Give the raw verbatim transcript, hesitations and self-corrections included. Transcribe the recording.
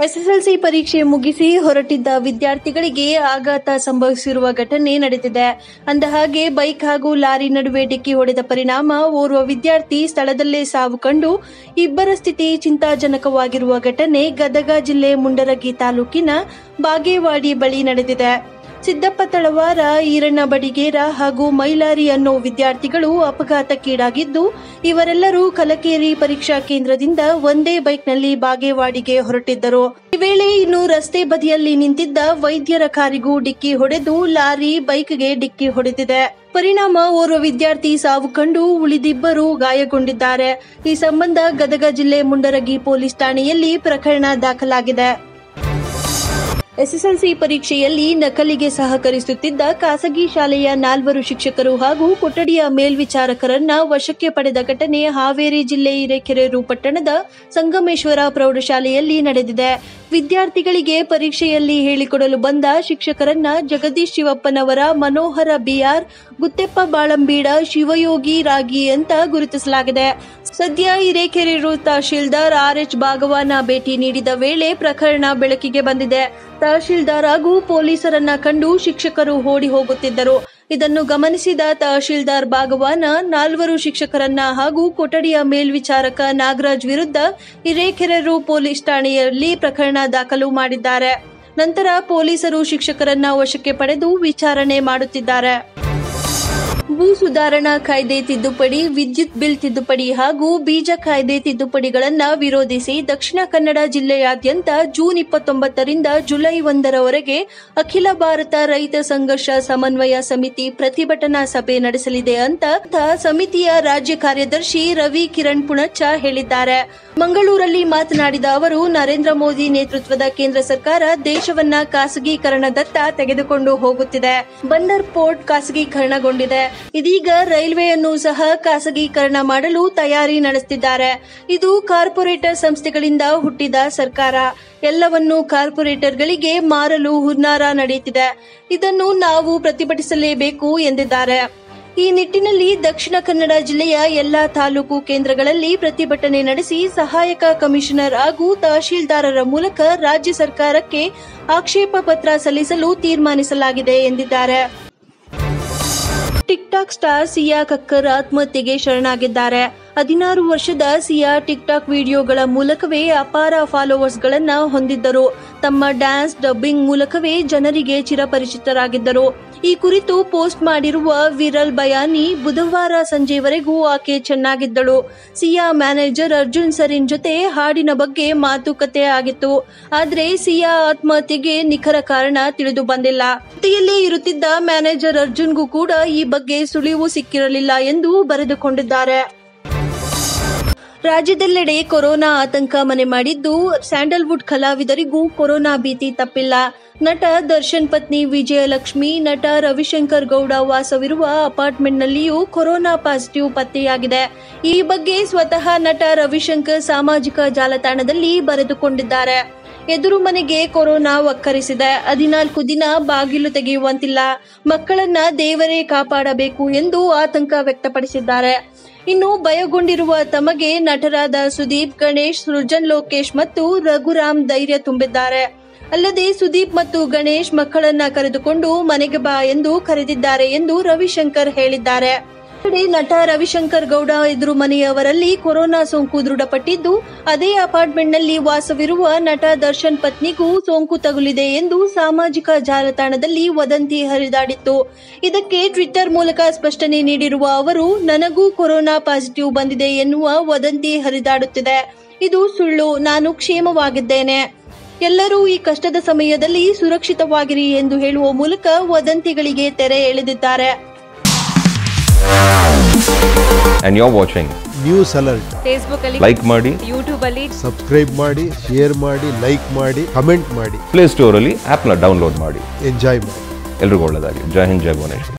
SSLC ಪರೀಕ್ಷೆ ಮುಗಿಸಿ ಹೊರಟಿದ್ದ ವಿದ್ಯಾರ್ಥಿಗಳಿಗೆ ಆಘಾತ ಸಂಭವಿಸಿರುವ ಘಟನೆ ನಡೆದಿದೆ. ಅಂದಹಾಗೆ ಬೈಕ್ ಹಾಗೂ ಲಾರಿ ನಡುವೆ ಡಿಕ್ಕಿ ಹೊಡೆದ ಪರಿಣಾಮ ಓರ್ವ ವಿದ್ಯಾರ್ಥಿ ಸ್ಥಳದಲ್ಲೇ ಸಾವು ಕಂಡು ಇಬ್ಬರ ಸ್ಥಿತಿ ಚಿಂತಾಜನಕವಾಗಿರುವ ಘಟನೆ ಗದಗ ಜಿಲ್ಲೆ ಮುಂಡರಗಿ ತಾಲೂಕಿನ ಬಾಗೇವಾಡಿ ಬಳಿ ನಡೆದಿದೆ. ಸಿದ್ದಪ್ಪ ತಳವಾರ, ಈರಣ್ಣ ಬಡಿಗೇರ ಹಾಗೂ ಮೈಲಾರಿ ಅನ್ನೋ ವಿದ್ಯಾರ್ಥಿಗಳು ಅಪಘಾತಕ್ಕೀಡಾಗಿದ್ದು, ಇವರೆಲ್ಲರೂ ಕಲಕೇರಿ ಪರೀಕ್ಷಾ ಕೇಂದ್ರದಿಂದ ಒಂದೇ ಬೈಕ್ನಲ್ಲಿ ಬಾಗೇವಾಡಿಗೆ ಹೊರಟಿದ್ದರು. ಈ ವೇಳೆ ಇನ್ನು ರಸ್ತೆ ಬದಿಯಲ್ಲಿ ನಿಂತಿದ್ದ ವೈದ್ಯರ ಕಾರಿಗೂ ಡಿಕ್ಕಿ ಹೊಡೆದು ಲಾರಿ ಬೈಕ್ಗೆ ಡಿಕ್ಕಿ ಹೊಡೆದಿದೆ. ಪರಿಣಾಮ ಓರ್ವ ವಿದ್ಯಾರ್ಥಿ ಸಾವು ಕಂಡು ಉಳಿದಿಬ್ಬರು ಗಾಯಗೊಂಡಿದ್ದಾರೆ. ಈ ಸಂಬಂಧ ಗದಗ ಜಿಲ್ಲೆ ಮುಂಡರಗಿ ಪೊಲೀಸ್ ಠಾಣೆಯಲ್ಲಿ ಪ್ರಕರಣ ದಾಖಲಾಗಿದೆ. ಎಸ್ಎಸ್ಎಲ್ಸಿ ಪರೀಕ್ಷೆಯಲ್ಲಿ ನಕಲಿಗೆ ಸಹಕರಿಸುತ್ತಿದ್ದ ಖಾಸಗಿ ಶಾಲೆಯ ನಾಲ್ವರು ಶಿಕ್ಷಕರು ಹಾಗೂ ಕೊಠಡಿಯ ಮೇಲ್ವಿಚಾರಕರನ್ನ ವಶಕ್ಕೆ ಪಡೆದ ಘಟನೆ ಹಾವೇರಿ ಜಿಲ್ಲೆ ಹಿರೇಕೆರೂರು ಪಟ್ಟಣದ ಸಂಗಮೇಶ್ವರ ಪ್ರೌಢಶಾಲೆಯಲ್ಲಿ ನಡೆದಿದೆ. ವಿದ್ಯಾರ್ಥಿಗಳಿಗೆ ಪರೀಕ್ಷೆಯಲ್ಲಿ ಹೇಳಿಕೊಡಲು ಬಂದ ಶಿಕ್ಷಕರನ್ನ ಜಗದೀಶ್ ಶಿವಪ್ಪನವರ, ಮನೋಹರ ಬಿಆರ್, ಗುತ್ತೆಪ್ಪ ಬಾಳಂಬೀಡ, ಶಿವಯೋಗಿ ರಾಗಿ ಅಂತ ಗುರುತಿಸಲಾಗಿದೆ. ಸದ್ಯ ಹಿರೇಕೆರೂರು ತಹಶೀಲ್ದಾರ್ ಆರ್ ಎಚ್ ಭಾಗವಾನ ಭೇಟಿ ನೀಡಿದ ವೇಳೆ ಪ್ರಕರಣ ಬೆಳಕಿಗೆ ಬಂದಿದೆ. ತಹಶೀಲ್ದಾರ್ ಹಾಗೂ ಪೊಲೀಸರನ್ನ ಕಂಡು ಶಿಕ್ಷಕರು ಓಡಿ ಹೋಗುತ್ತಿದ್ದರು. ಇದನ್ನು ಗಮನಿಸಿದ ತಹಶೀಲ್ದಾರ್ ಭಾಗವಾನ ನಾಲ್ವರು ಶಿಕ್ಷಕರನ್ನ ಹಾಗೂ ಕೊಠಡಿಯ ಮೇಲ್ವಿಚಾರಕ ನಾಗರಾಜ್ ವಿರುದ್ಧ ಹಿರೇಕೆರೂರು ಪೊಲೀಸ್ ಠಾಣೆಯಲ್ಲಿ ಪ್ರಕರಣ ದಾಖಲು ಮಾಡಿದ್ದಾರೆ. ನಂತರ ಪೊಲೀಸರು ಶಿಕ್ಷಕರನ್ನ ವಶಕ್ಕೆ ಪಡೆದು ವಿಚಾರಣೆ ಮಾಡುತ್ತಿದ್ದಾರೆ. ಭೂ ಸುಧಾರಣಾ ಕಾಯ್ದೆ ತಿದ್ದುಪಡಿ, ವಿದ್ಯುತ್ ಬಿಲ್ ತಿದ್ದುಪಡಿ ಹಾಗೂ ಬೀಜ ಕಾಯ್ದೆ ತಿದ್ದುಪಡಿಗಳನ್ನು ವಿರೋಧಿಸಿ ದಕ್ಷಿಣ ಕನ್ನಡ ಜಿಲ್ಲೆಯಾದ್ಯಂತ ಜೂನ್ ಇಪ್ಪತ್ತೊಂಬತ್ತರಿಂದ ಜುಲೈ ಒಂದರವರೆಗೆ ಅಖಿಲ ಭಾರತ ರೈತ ಸಂಘರ್ಷ ಸಮನ್ವಯ ಸಮಿತಿ ಪ್ರತಿಭಟನಾ ಸಭೆ ನಡೆಸಲಿದೆ ಅಂತ ಸಮಿತಿಯ ರಾಜ್ಯ ಕಾರ್ಯದರ್ಶಿ ರವಿ ಕಿರಣ್ ಪುಣಚ್ಚ ಹೇಳಿದ್ದಾರೆ. ಮಂಗಳೂರಲ್ಲಿ ಮಾತನಾಡಿದ ಅವರು, ನರೇಂದ್ರ ಮೋದಿ ನೇತೃತ್ವದ ಕೇಂದ್ರ ಸರ್ಕಾರ ದೇಶವನ್ನ ಖಾಸಗೀಕರಣದತ್ತ ತೆಗೆದುಕೊಂಡು ಹೋಗುತ್ತಿದೆ. ಬಂದರ್ ಪೋರ್ಟ್ ಖಾಸಗೀಕರಣಗೊಂಡಿದೆ. ಇದೀಗ ರೈಲ್ವೆಯನ್ನು ಸಹ ಖಾಸಗೀಕರಣ ಮಾಡಲು ತಯಾರಿ ನಡೆಸುತ್ತಿದ್ದಾರೆ. ಇದು ಕಾರ್ಪೊರೇಟರ್ ಸಂಸ್ಥೆಗಳಿಂದ ಹುಟ್ಟಿದ ಸರ್ಕಾರ. ಎಲ್ಲವನ್ನೂ ಕಾರ್ಪೊರೇಟರ್ಗಳಿಗೆ ಮಾರಲು ಹುನ್ನಾರ ನಡೆಯುತ್ತಿದೆ. ಇದನ್ನು ನಾವು ಪ್ರತಿಭಟಿಸಲೇಬೇಕು ಎಂದಿದ್ದಾರೆ. ಈ ನಿಟ್ಟಿನಲ್ಲಿ ದಕ್ಷಿಣ ಕನ್ನಡ ಜಿಲ್ಲೆಯ ಎಲ್ಲಾ ತಾಲೂಕು ಕೇಂದ್ರಗಳಲ್ಲಿ ಪ್ರತಿಭಟನೆ ನಡೆಸಿ ಸಹಾಯಕ ಕಮಿಷನರ್ ಹಾಗೂ ತಹಶೀಲ್ದಾರರ ಮೂಲಕ ರಾಜ್ಯ ಸರ್ಕಾರಕ್ಕೆ ಆಕ್ಷೇಪ ಪತ್ರ ಸಲ್ಲಿಸಲು ತೀರ್ಮಾನಿಸಲಾಗಿದೆ ಎಂದಿದ್ದಾರೆ. TikTok star Siya Kakkar ಆತ್ಮಹತ್ಯೆಗೆ ಶರಣಾಗಿದ್ದಾರೆ. ಹದಿನಾರು ವರ್ಷದ ಸಿಯಾ ಟಿಕ್ ಟಾಕ್ ವಿಡಿಯೋಗಳ ಮೂಲಕವೇ ಅಪಾರ ಫಾಲೋವರ್ಸ್ಗಳನ್ನ ಹೊಂದಿದ್ದರು. ತಮ್ಮ ಡ್ಯಾನ್ಸ್, ಡಬ್ಬಿಂಗ್ ಮೂಲಕವೇ ಜನರಿಗೆ ಚಿರಪರಿಚಿತರಾಗಿದ್ದರು. ಈ ಕುರಿತು ಪೋಸ್ಟ್ ಮಾಡಿರುವ ವಿರಲ್ ಬಯಾನಿ, ಬುಧವಾರ ಸಂಜೆವರೆಗೂ ಆಕೆ ಚೆನ್ನಾಗಿದ್ದಳು. ಸಿಯಾ ಮ್ಯಾನೇಜರ್ ಅರ್ಜುನ್ ಸರಿನ್ ಜೊತೆ ಹಾಡಿನ ಬಗ್ಗೆ ಮಾತುಕತೆ ಆಗಿತ್ತು. ಆದ್ರೆ ಸಿಯಾ ಆತ್ಮಹತ್ಯೆಗೆ ನಿಖರ ಕಾರಣ ತಿಳಿದು ಬಂದಿಲ್ಲ. ಜೊತೆಯಲ್ಲೇ ಇರುತ್ತಿದ್ದ ಮ್ಯಾನೇಜರ್ ಅರ್ಜುನ್ಗೂ ಕೂಡ ಈ ಬಗ್ಗೆ ಸುಳಿವು ಸಿಕ್ಕಿರಲಿಲ್ಲ ಎಂದು ಬರೆದುಕೊಂಡಿದ್ದಾರೆ. ರಾಜ್ಯದೆಲ್ಲೆಡೆ ಕೊರೋನಾ ಆತಂಕ ಮನೆ ಮಾಡಿದ್ದು, ಸ್ಯಾಂಡಲ್ವುಡ್ ಕಲಾವಿದರಿಗೂ ಕೊರೋನಾ ಭೀತಿ ತಪ್ಪಿಲ್ಲ. ನಟ ದರ್ಶನ್ ಪತ್ನಿ ವಿಜಯಲಕ್ಷ್ಮಿ, ನಟ ರವಿಶಂಕರ್ ಗೌಡ ವಾಸವಿರುವ ಅಪಾರ್ಟ್ಮೆಂಟ್ನಲ್ಲಿಯೂ ಕೊರೋನಾ ಪಾಸಿಟಿವ್ ಪತ್ತೆಯಾಗಿದೆ. ಈ ಬಗ್ಗೆ ಸ್ವತಃ ನಟ ರವಿಶಂಕರ್ ಸಾಮಾಜಿಕ ಜಾಲತಾಣದಲ್ಲಿ ಬರೆದುಕೊಂಡಿದ್ದಾರೆ. ಎದುರು ಮನೆಗೆ ಕೊರೋನಾ ಒಕ್ಕರಿಸಿದೆ. ಹದಿನಾಲ್ಕು ದಿನ ಬಾಗಿಲು ತೆಗೆಯುವಂತಿಲ್ಲ. ಮಕ್ಕಳನ್ನ ದೇವರೇ ಕಾಪಾಡಬೇಕು ಎಂದು ಆತಂಕ ವ್ಯಕ್ತಪಡಿಸಿದ್ದಾರೆ. ಇನ್ನು ಭಯಗೊಂಡಿರುವ ತಮಗೆ ನಟರಾದ ಸುದೀಪ್, ಗಣೇಶ್, ಸೃಜನ್ ಲೋಕೇಶ್ ಮತ್ತು ರಘುರಾಮ್ ಧೈರ್ಯ ತುಂಬಿದ್ದಾರೆ. ಅಲ್ಲದೆ ಸುದೀಪ್ ಮತ್ತು ಗಣೇಶ್ ಮಕ್ಕಳನ್ನ ಕರೆದುಕೊಂಡು ಮನೆಗೆ ಬಾ ಎಂದು ಕರೆದಿದ್ದಾರೆ ಎಂದು ರವಿಶಂಕರ್ ಹೇಳಿದ್ದಾರೆ. ನಟ ರವಿಶಂಕರ್ ಗೌಡ ಎದುರು ಮನೆಯವರಲ್ಲಿ ಕೊರೋನಾ ಸೋಂಕು ದೃಢಪಟ್ಟಿದ್ದು, ಅದೇ ಅಪಾರ್ಟ್ಮೆಂಟ್ನಲ್ಲಿ ವಾಸವಿರುವ ನಟ ದರ್ಶನ್ ಪತ್ನಿಗೂ ಸೋಂಕು ತಗುಲಿದೆ ಎಂದು ಸಾಮಾಜಿಕ ಜಾಲತಾಣದಲ್ಲಿ ವದಂತಿ ಹರಿದಾಡಿತ್ತು. ಇದಕ್ಕೆ ಟ್ವಿಟರ್ ಮೂಲಕ ಸ್ಪಷ್ಟನೆ ನೀಡಿರುವ ಅವರು, ನನಗೂ ಕೊರೋನಾ ಪಾಸಿಟಿವ್ ಬಂದಿದೆ ಎನ್ನುವ ವದಂತಿ ಹರಿದಾಡುತ್ತಿದೆ. ಇದು ಸುಳ್ಳು. ನಾನು ಕ್ಷೇಮವಾಗಿದ್ದೇನೆ. ಎಲ್ಲರೂ ಈ ಕಷ್ಟದ ಸಮಯದಲ್ಲಿ ಸುರಕ್ಷಿತವಾಗಿರಿ ಎಂದು ಹೇಳುವ ಮೂಲಕ ವದಂತಿಗಳಿಗೆ ತೆರೆ ಎಳೆದಿದ್ದಾರೆ. And you're watching News Alert. Facebook ಅಲ್ಲಿ, like ಮಾಡಿ, YouTube ಅಲ್ಲಿ ಸಬ್ಸ್ಕ್ರೈಬ್ ಮಾಡಿ, ಶೇರ್ ಮಾಡಿ, ಲೈಕ್ ಮಾಡಿ, ಕಮೆಂಟ್ ಮಾಡಿ. ಪ್ಲೇ ಸ್ಟೋರ್ ಅಲ್ಲಿ ಆಪ್ ನ ಡೌನ್ಲೋಡ್ ಮಾಡಿ. ಎಂಜಾಯ್ ಮಾಡಿ. ಎಲ್ರಿಗೂ ಒಳ್ಳೆಯದಾಗಲಿ. ಜೈ ಹಿಂದ್, ಜೈ ಭುವನೇಶ್ವರ್.